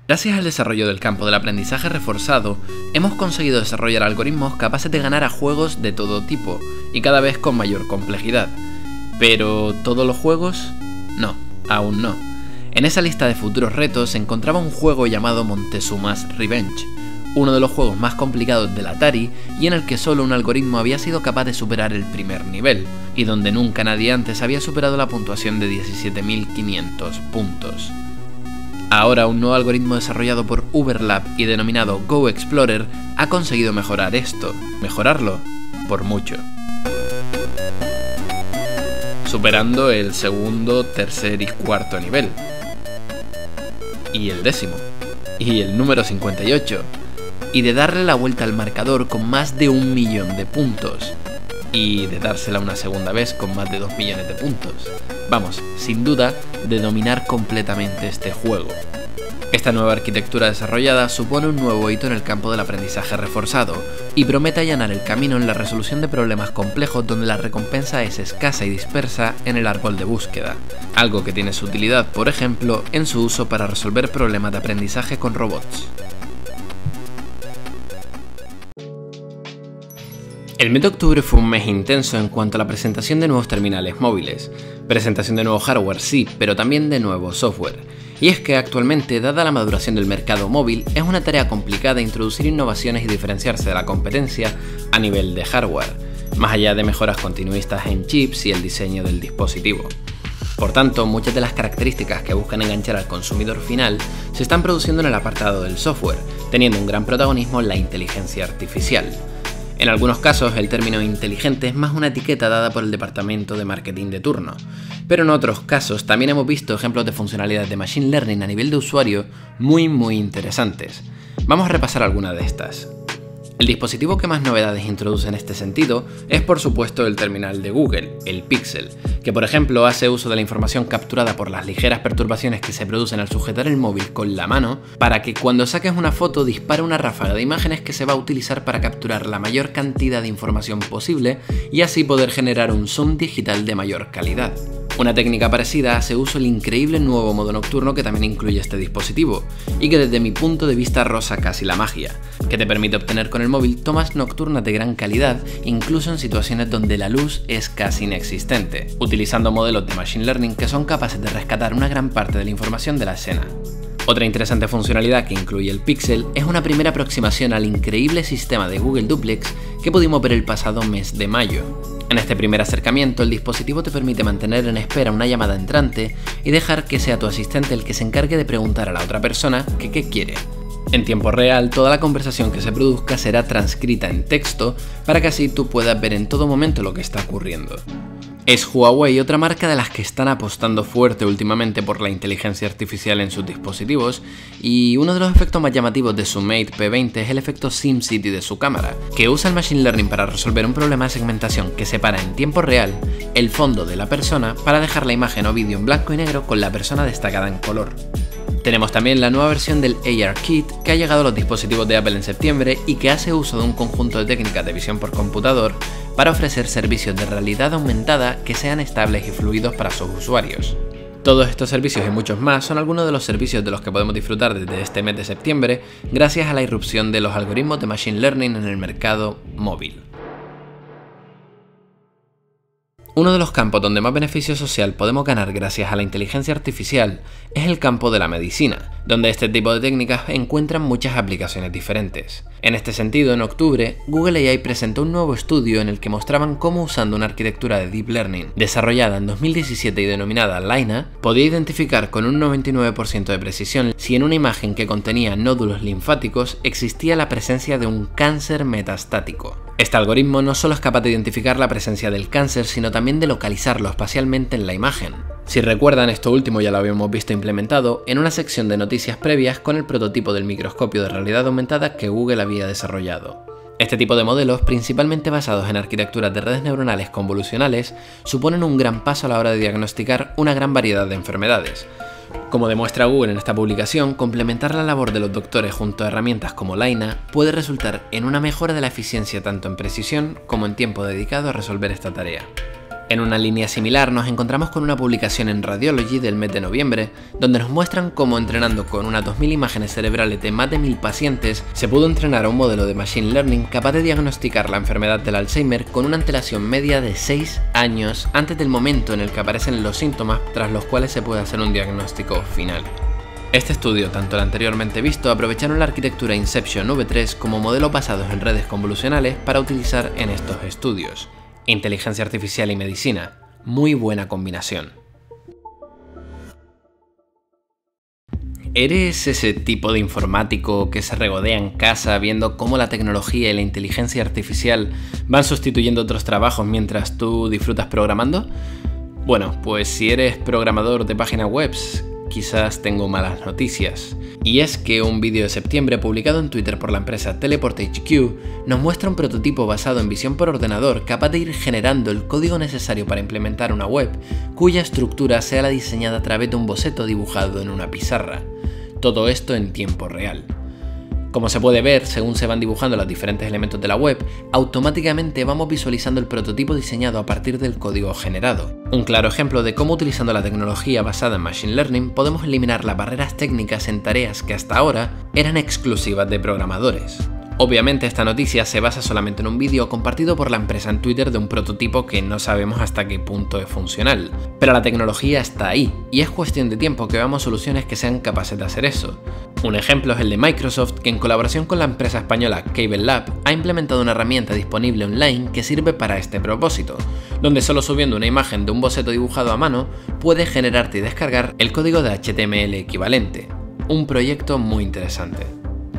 Gracias al desarrollo del campo del aprendizaje reforzado, hemos conseguido desarrollar algoritmos capaces de ganar a juegos de todo tipo, y cada vez con mayor complejidad. ¿Pero todos los juegos? No, aún no. En esa lista de futuros retos se encontraba un juego llamado Montezuma's Revenge, uno de los juegos más complicados del Atari y en el que solo un algoritmo había sido capaz de superar el primer nivel, y donde nunca nadie antes había superado la puntuación de 17.500 puntos. Ahora un nuevo algoritmo desarrollado por Uberlab y denominado Go Explorer ha conseguido mejorar esto, mejorarlo por mucho. Superando el segundo, tercer y cuarto nivel. Y el décimo. Y el número 58. Y de darle la vuelta al marcador con más de 1 millón de puntos. Y de dársela una segunda vez con más de 2 millones de puntos. Vamos, sin duda, de dominar completamente este juego. Esta nueva arquitectura desarrollada supone un nuevo hito en el campo del aprendizaje reforzado y promete allanar el camino en la resolución de problemas complejos donde la recompensa es escasa y dispersa en el árbol de búsqueda, algo que tiene su utilidad, por ejemplo, en su uso para resolver problemas de aprendizaje con robots. El mes de octubre fue un mes intenso en cuanto a la presentación de nuevos terminales móviles. Presentación de nuevo hardware sí, pero también de nuevo software. Y es que actualmente, dada la maduración del mercado móvil, es una tarea complicada introducir innovaciones y diferenciarse de la competencia a nivel de hardware, más allá de mejoras continuistas en chips y el diseño del dispositivo. Por tanto, muchas de las características que buscan enganchar al consumidor final se están produciendo en el apartado del software, teniendo un gran protagonismo la inteligencia artificial. En algunos casos, el término inteligente es más una etiqueta dada por el departamento de marketing de turno, pero en otros casos también hemos visto ejemplos de funcionalidades de machine learning a nivel de usuario muy interesantes. Vamos a repasar algunas de estas. El dispositivo que más novedades introduce en este sentido es por supuesto el terminal de Google, el Pixel, que por ejemplo hace uso de la información capturada por las ligeras perturbaciones que se producen al sujetar el móvil con la mano para que cuando saques una foto dispare una ráfaga de imágenes que se va a utilizar para capturar la mayor cantidad de información posible y así poder generar un zoom digital de mayor calidad. Una técnica parecida hace uso del increíble nuevo modo nocturno que también incluye este dispositivo, y que desde mi punto de vista roza casi la magia, que te permite obtener con el móvil tomas nocturnas de gran calidad, incluso en situaciones donde la luz es casi inexistente, utilizando modelos de Machine Learning que son capaces de rescatar una gran parte de la información de la escena. Otra interesante funcionalidad que incluye el Pixel es una primera aproximación al increíble sistema de Google Duplex que pudimos ver el pasado mes de mayo. En este primer acercamiento, el dispositivo te permite mantener en espera una llamada entrante y dejar que sea tu asistente el que se encargue de preguntar a la otra persona que qué quiere. En tiempo real, toda la conversación que se produzca será transcrita en texto para que así tú puedas ver en todo momento lo que está ocurriendo. Es Huawei otra marca de las que están apostando fuerte últimamente por la inteligencia artificial en sus dispositivos, y uno de los efectos más llamativos de su Mate P20 es el efecto SimCity de su cámara, que usa el Machine Learning para resolver un problema de segmentación que separa en tiempo real el fondo de la persona para dejar la imagen o vídeo en blanco y negro con la persona destacada en color. Tenemos también la nueva versión del ARKit que ha llegado a los dispositivos de Apple en septiembre y que hace uso de un conjunto de técnicas de visión por computador para ofrecer servicios de realidad aumentada que sean estables y fluidos para sus usuarios. Todos estos servicios y muchos más son algunos de los servicios de los que podemos disfrutar desde este mes de septiembre gracias a la irrupción de los algoritmos de Machine Learning en el mercado móvil. Uno de los campos donde más beneficio social podemos ganar gracias a la inteligencia artificial es el campo de la medicina, donde este tipo de técnicas encuentran muchas aplicaciones diferentes. En este sentido, en octubre, Google AI presentó un nuevo estudio en el que mostraban cómo usando una arquitectura de Deep Learning desarrollada en 2017 y denominada Laina, podía identificar con un 99% de precisión si en una imagen que contenía nódulos linfáticos existía la presencia de un cáncer metastático. Este algoritmo no solo es capaz de identificar la presencia del cáncer, sino también de localizarlo espacialmente en la imagen. Si recuerdan, esto último ya lo habíamos visto implementado en una sección de noticias previas con el prototipo del microscopio de realidad aumentada que Google había desarrollado. Este tipo de modelos, principalmente basados en arquitecturas de redes neuronales convolucionales, suponen un gran paso a la hora de diagnosticar una gran variedad de enfermedades. Como demuestra Google en esta publicación, complementar la labor de los doctores junto a herramientas como Laina puede resultar en una mejora de la eficiencia tanto en precisión como en tiempo dedicado a resolver esta tarea. En una línea similar nos encontramos con una publicación en Radiology del mes de noviembre, donde nos muestran cómo entrenando con unas 2000 imágenes cerebrales de más de 1000 pacientes, se pudo entrenar a un modelo de Machine Learning capaz de diagnosticar la enfermedad del Alzheimer con una antelación media de 6 años antes del momento en el que aparecen los síntomas tras los cuales se puede hacer un diagnóstico final. Este estudio, tanto el anteriormente visto, aprovecharon la arquitectura Inception V3 como modelos basados en redes convolucionales para utilizar en estos estudios. Inteligencia artificial y medicina, muy buena combinación. ¿Eres ese tipo de informático que se regodea en casa viendo cómo la tecnología y la inteligencia artificial van sustituyendo otros trabajos mientras tú disfrutas programando? Bueno, pues si eres programador de páginas web, quizás tengo malas noticias. Y es que un vídeo de septiembre publicado en Twitter por la empresa Teleport HQ nos muestra un prototipo basado en visión por ordenador capaz de ir generando el código necesario para implementar una web cuya estructura sea la diseñada a través de un boceto dibujado en una pizarra. Todo esto en tiempo real. Como se puede ver, según se van dibujando los diferentes elementos de la web, automáticamente vamos visualizando el prototipo diseñado a partir del código generado. Un claro ejemplo de cómo utilizando la tecnología basada en Machine Learning podemos eliminar las barreras técnicas en tareas que hasta ahora eran exclusivas de programadores. Obviamente esta noticia se basa solamente en un vídeo compartido por la empresa en Twitter de un prototipo que no sabemos hasta qué punto es funcional, pero la tecnología está ahí y es cuestión de tiempo que veamos soluciones que sean capaces de hacer eso. Un ejemplo es el de Microsoft, que en colaboración con la empresa española Cable Lab ha implementado una herramienta disponible online que sirve para este propósito, donde solo subiendo una imagen de un boceto dibujado a mano puede generarte y descargar el código de HTML equivalente. Un proyecto muy interesante.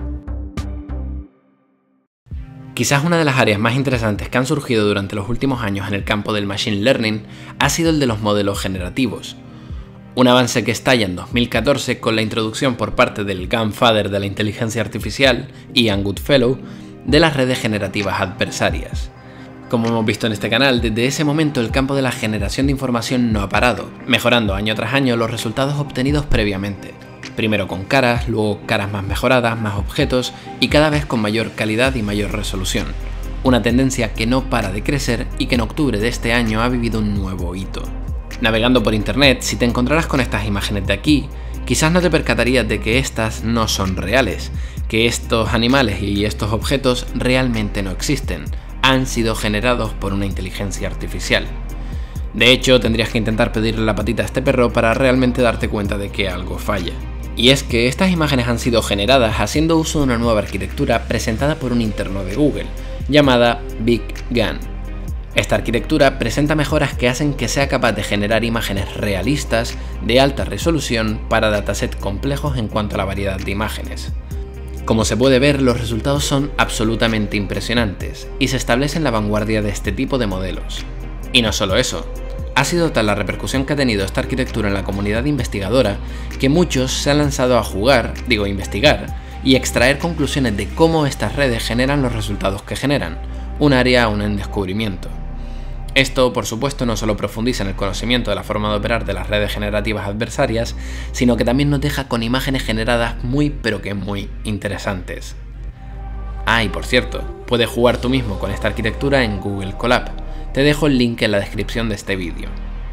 Quizás una de las áreas más interesantes que han surgido durante los últimos años en el campo del Machine Learning ha sido el de los modelos generativos. Un avance que estalla en 2014 con la introducción por parte del Grandfather de la inteligencia artificial, Ian Goodfellow, de las redes generativas adversarias. Como hemos visto en este canal, desde ese momento el campo de la generación de información no ha parado, mejorando año tras año los resultados obtenidos previamente. Primero con caras, luego caras más mejoradas, más objetos y cada vez con mayor calidad y mayor resolución. Una tendencia que no para de crecer y que en octubre de este año ha vivido un nuevo hito. Navegando por internet, si te encontraras con estas imágenes de aquí, quizás no te percatarías de que estas no son reales, que estos animales y estos objetos realmente no existen, han sido generados por una inteligencia artificial. De hecho, tendrías que intentar pedirle la patita a este perro para realmente darte cuenta de que algo falla. Y es que estas imágenes han sido generadas haciendo uso de una nueva arquitectura presentada por un interno de Google, llamada Big GAN. Esta arquitectura presenta mejoras que hacen que sea capaz de generar imágenes realistas de alta resolución para datasets complejos en cuanto a la variedad de imágenes. Como se puede ver, los resultados son absolutamente impresionantes y se establece en la vanguardia de este tipo de modelos. Y no solo eso. Ha sido tal la repercusión que ha tenido esta arquitectura en la comunidad investigadora que muchos se han lanzado a investigar y extraer conclusiones de cómo estas redes generan los resultados que generan, un área aún en descubrimiento. Esto, por supuesto, no solo profundiza en el conocimiento de la forma de operar de las redes generativas adversarias, sino que también nos deja con imágenes generadas muy interesantes. Ah, y por cierto, puedes jugar tú mismo con esta arquitectura en Google Colab. Te dejo el link en la descripción de este vídeo.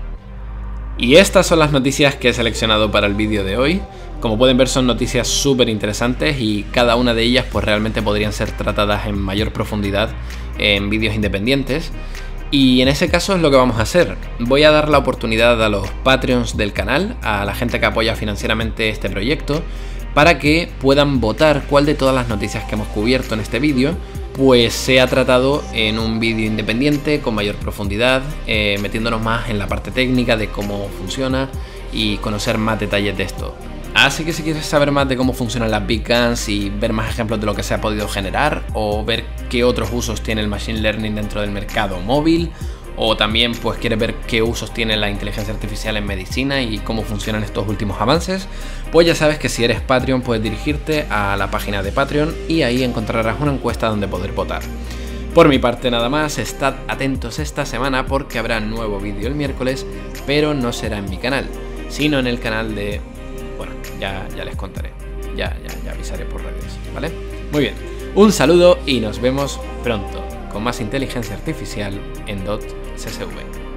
Y estas son las noticias que he seleccionado para el vídeo de hoy. Como pueden ver, son noticias súper interesantes y cada una de ellas pues realmente podrían ser tratadas en mayor profundidad en vídeos independientes. Y en ese caso es lo que vamos a hacer. Voy a dar la oportunidad a los Patreons del canal, a la gente que apoya financieramente este proyecto, para que puedan votar cuál de todas las noticias que hemos cubierto en este vídeo pues se ha tratado en un vídeo independiente con mayor profundidad, metiéndonos más en la parte técnica de cómo funciona y conocer más detalles de esto. Así que si quieres saber más de cómo funcionan las Big GANs y ver más ejemplos de lo que se ha podido generar o ver qué otros usos tiene el Machine Learning dentro del mercado móvil, o también pues quieres ver qué usos tiene la inteligencia artificial en medicina y cómo funcionan estos últimos avances, pues ya sabes que si eres Patreon puedes dirigirte a la página de Patreon y ahí encontrarás una encuesta donde poder votar. Por mi parte nada más, estad atentos esta semana porque habrá nuevo vídeo el miércoles, pero no será en mi canal, sino en el canal de... bueno, ya les contaré, ya avisaré por redes, ¿vale? Muy bien, un saludo y nos vemos pronto con más inteligencia artificial en .csv.